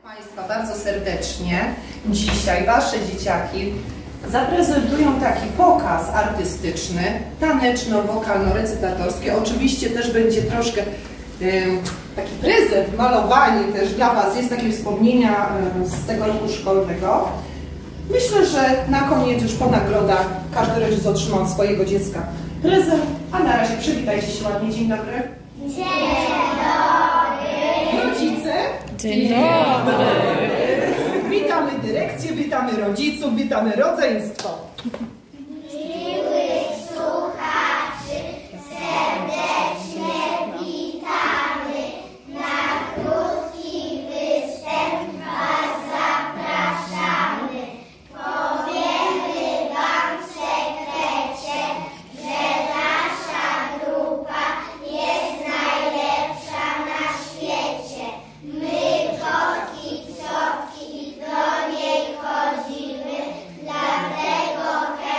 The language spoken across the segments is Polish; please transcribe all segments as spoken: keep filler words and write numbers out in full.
Państwa bardzo serdecznie. Dzisiaj Wasze dzieciaki zaprezentują taki pokaz artystyczny, taneczno-wokalno-recytatorski. Oczywiście też będzie troszkę y, taki prezent, malowanie też dla Was. Jest takie wspomnienia y, z tego roku szkolnego. Myślę, że na koniec już po nagrodach każdy rodzic otrzyma od swojego dziecka prezent. A na razie przywitajcie się ładnie. Dzień dobry. Dzień dobry. Rodzice. Dzień dobry. Witamy dyrekcję, witamy rodziców, witamy rodzeństwo. Miłych słuchaczy serdecznie witamy. Na krótki występ Was zapraszamy. Powiemy Wam w sekrecie, że nasza grupa jest najlepsza na świecie. My, kotki, psotki, do niej chodzimy, dlatego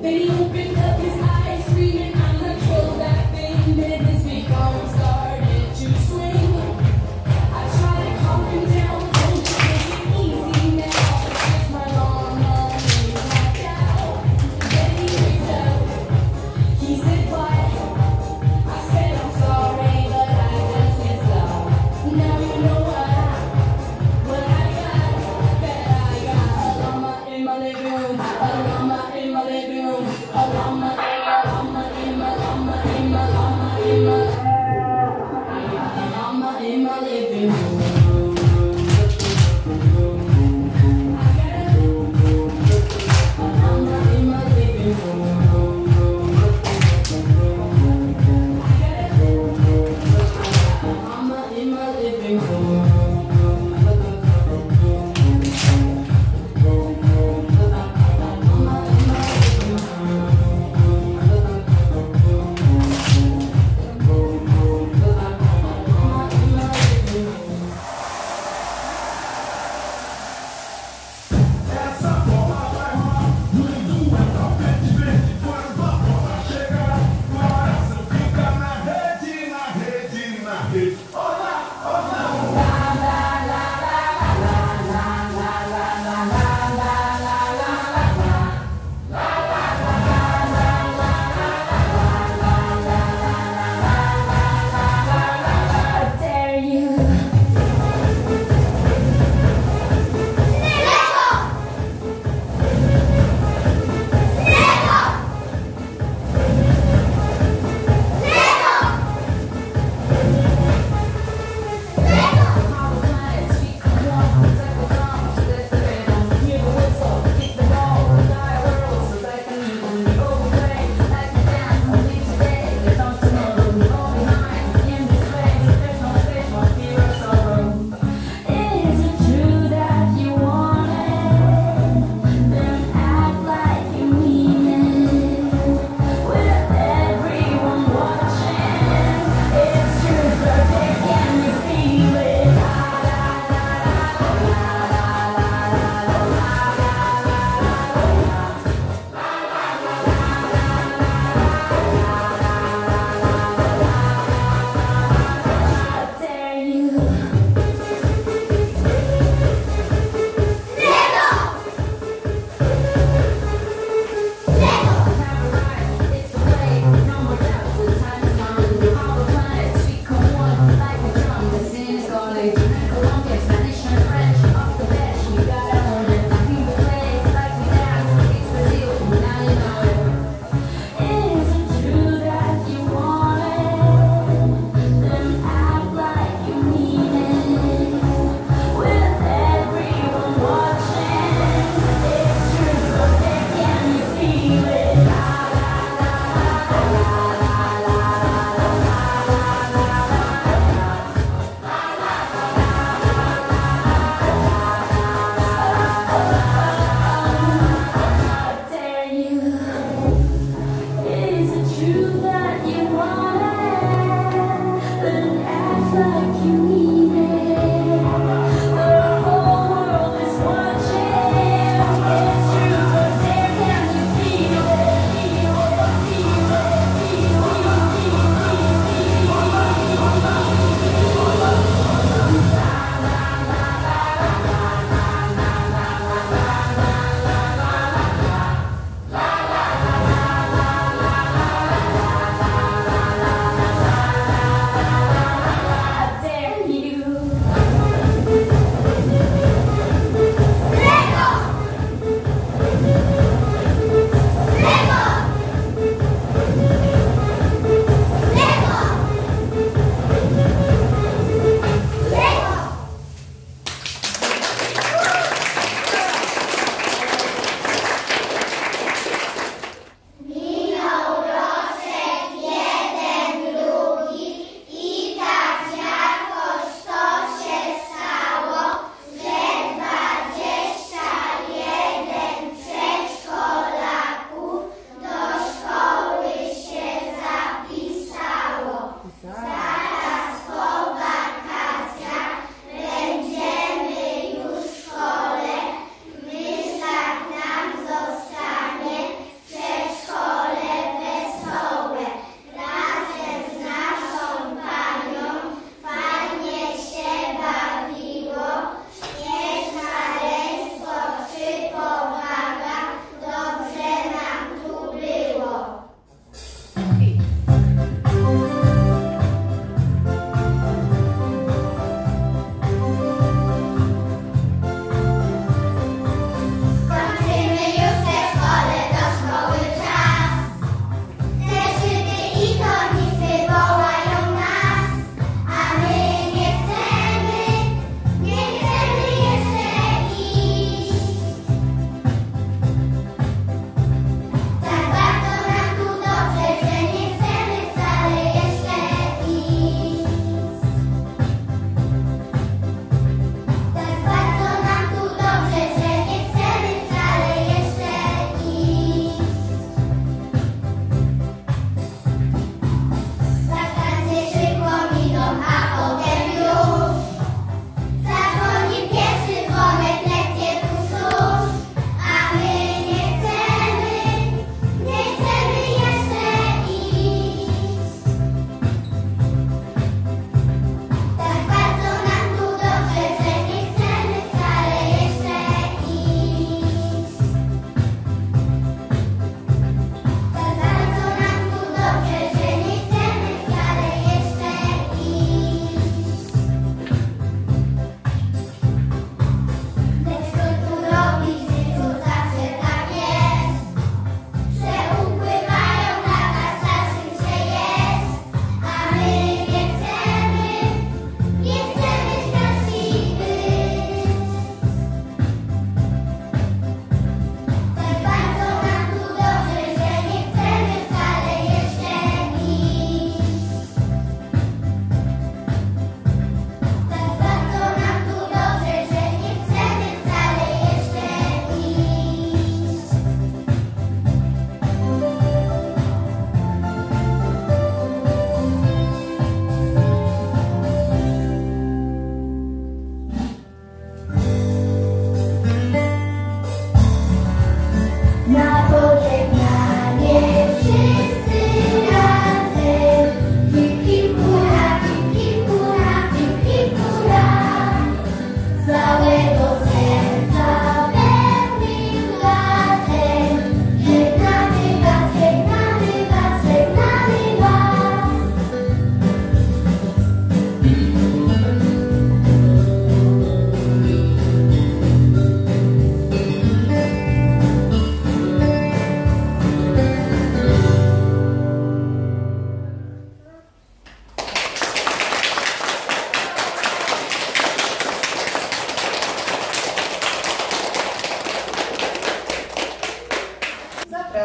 Then he opened up his eyes, screaming, I'm not sure that thing. Then his big arms started to swing. I tried to calm him down, told him to take it easy now. It's my long, long way back down. Then he reached out, he said, what? I said, I'm sorry, but I just missed out. Now you know what I, what I got, that I got. A llama in my living room, a llama in my living room, a llama, a llama in my, llama in my, llama in my, llama in my living room. I got a llama in my living room. Mama in my living room. Mama in my living room.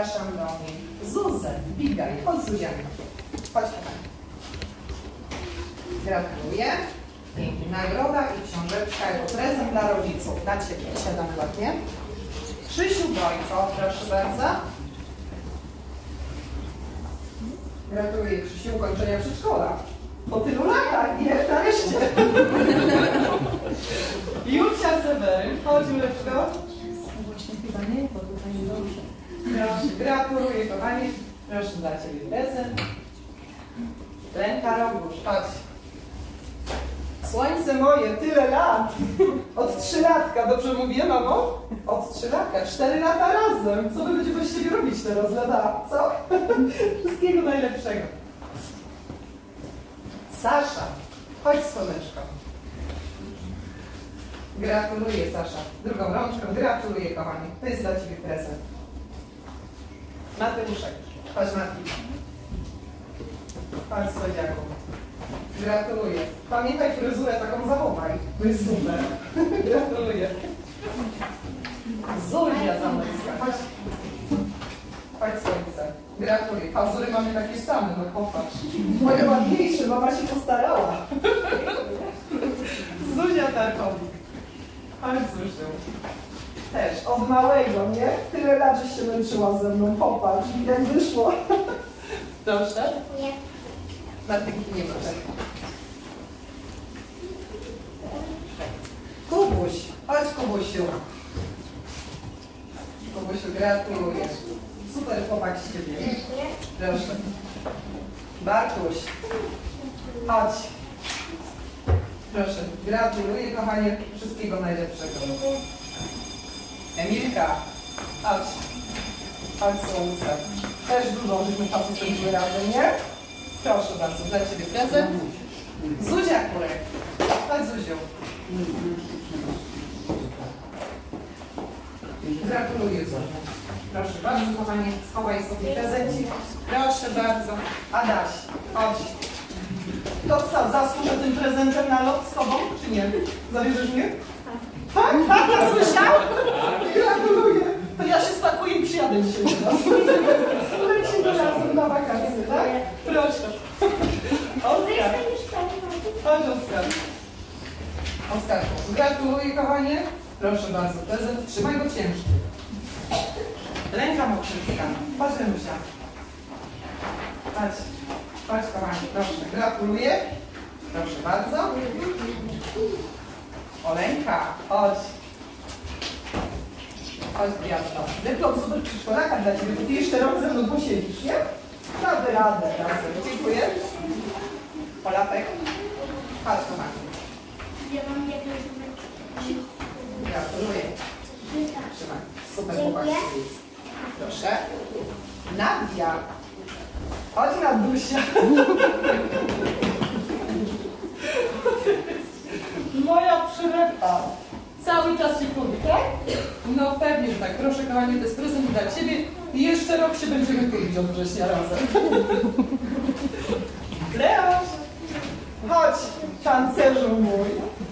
zapraszam do niej Zuzę, Bigaj, chodź Zuzianka. Chodź kochani. Gratuluję. Pięknie. Nagroda i książeczka jako prezent dla rodziców. Dla Ciebie. Siadamy ładnie. Krzysiu Bojko, proszę bardzo. Gratuluję Krzysiu ukończenia przedszkola. Po tylu latach, nie? Nareszcie. Julcia Seweryn, chodź Juleczko. Właśnie chyba nie, bo tutaj nie dobrze. Proszę, gratuluję kochani. Proszę dla Ciebie prezent. Lenka Rogusz, chodź. Słońce moje, tyle lat. Od trzylatka, dobrze mówię, mamo? Od trzylatka, cztery lata razem. Co wy będziecie bez siebie robić teraz, lata? Co? Wszystkiego najlepszego. Sasza, chodź słoneczko. Gratuluję, Sasza. Drugą rączką, gratuluję, kochani. To jest dla Ciebie prezent. Mateuszek, chodź Mati. Chodź słodziaku. Gratuluję. Pamiętaj fryzurę taką zachowaj. To jest super. Gratuluję. Zulia Zamecka. Chodź. Chodź słońce. Gratuluję. Pazury mamy takie same, no popatrz. Moje ładniejsze, mama się postarała. Zuzia Tarkowik. Chodź Zuziu. Też, od małego, nie? Tyle lat, żeś się męczyła ze mną. Popatrz, jak wyszło. Proszę. Nie. Martynki nie ma. Kubuś, chodź Kubusiu. Kubusiu, gratuluję. Super chłopak z Ciebie. Proszę. Bartuś, chodź. Proszę, gratuluję kochanie, wszystkiego najlepszego. Emilka, chodź. Chodź słońce. Też dużo żeśmy czasu spędziły razem, nie? Proszę bardzo, dla Ciebie prezent. Zuzia Kurek. Chodź Zuziu. Gratuluję Zuziu. Proszę bardzo, kochani, schowaj sobie prezencik. Proszę bardzo. Adaś, chodź. To co, zasłużę tym prezentem na lot z Tobą, czy nie? Zabierzesz mnie? Tak? Tak, ja słyszał? Gratuluję. To ja się spakuję i przyjadę dzisiaj do nas. Lecimy razem na wakacje, tak? Proszę. Oskar. Chodź Oskar. Oskarku, gratuluję kochanie. Proszę bardzo, prezent. Trzymaj go ciężki. Ręka Mokrzycka. Chodź Renusia. Chodź. Chodź kochani, proszę. Gratuluję. Proszę bardzo. Oleńka, chodź. Chodź gwiazdo. Dyplom super przedszkolaka dla Ciebie, bo Ty jeszcze rok ze mną posiedzisz, nie? Damy radę razem. Dziękuję. Polapek. Chodź kochani. Ja mam jedno. Gratuluję. Trzymaj. Super chłopak. Dziękuję. Proszę. Nadia. Chodź Nadusia. Moja przyrepa. Cały czas się mówi, tak? No pewnie, że tak. Proszę kochani, to jest prezent dla Ciebie i jeszcze rok się będziemy tulić od września razem. Leoś, chodź, pancerzu mój.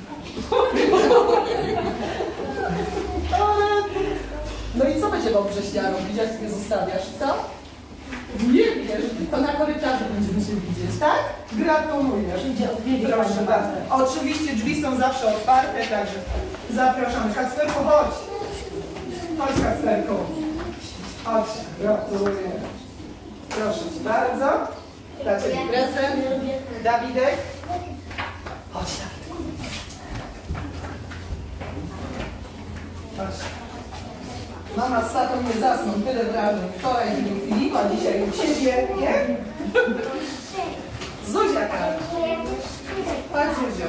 No i co będziemy od września robić, jak mnie zostawiasz, co? Nie wiesz, to na korytarzu będziemy się widzieć, tak? Gratuluję. Proszę bardzo. Oczywiście drzwi są zawsze otwarte, także zapraszamy. Kacperku, chodź. Chodź Kacperku. Chodź, gratuluję. Proszę Cię bardzo. Dla Ciebie prezent. Dawidek. Chodź, Dawidek. Chodź. Mama z tatą nie zasną, tyle wrażeń. Wczoraj u Filipa, dzisiaj u Ciebie, nie? Zuzia, tak. Chodź, Zuzio.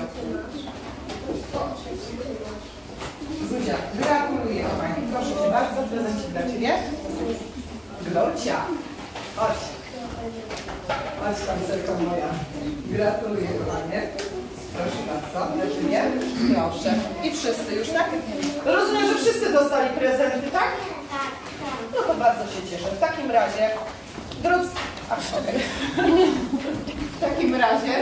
Zuzia, gratuluję, kochani. Proszę Cię bardzo, prezencik dla Ciebie. Gloria, chodź. Chodź tam, serko moja. Gratuluję, kochanie. Proszę bardzo, dla Ciebie. Proszę. I wszyscy już, tak? Rozumiem, że wszyscy dostali prezenty, tak? No to bardzo się cieszę. W takim razie, drodzy... Ach, okej. W takim razie,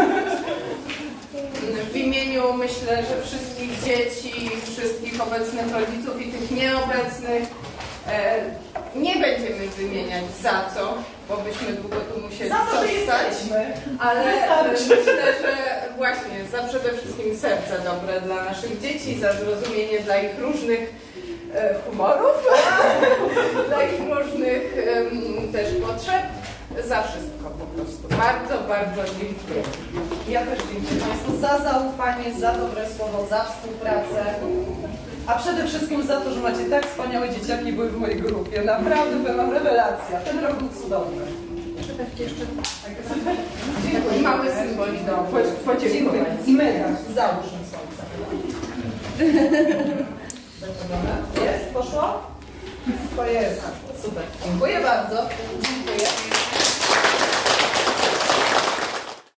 w imieniu myślę, że wszystkich dzieci, wszystkich obecnych rodziców i tych nieobecnych, e, Nie będziemy wymieniać za co, bo byśmy długo tu musieli Za to, że zostać. jesteśmy. Ale Wystarczy. myślę, że właśnie za przede wszystkim serce dobre dla naszych dzieci, za zrozumienie dla ich różnych e, humorów, dla ich różnych em, też potrzeb, za wszystko po prostu. Bardzo, bardzo dziękuję. Ja też dziękuję Państwu za zaufanie, za dobre słowo, za współpracę. A przede wszystkim za to, że macie tak wspaniałe dzieciaki były w mojej grupie. Naprawdę była rewelacja. Ten rok był cudowny. Tak jeszcze Dziękuję. mały symbolik do Dziękuję. podziękowania. I medal. Załóż na słońce. Jest? Poszło? To jest. Super. Dziękuję bardzo.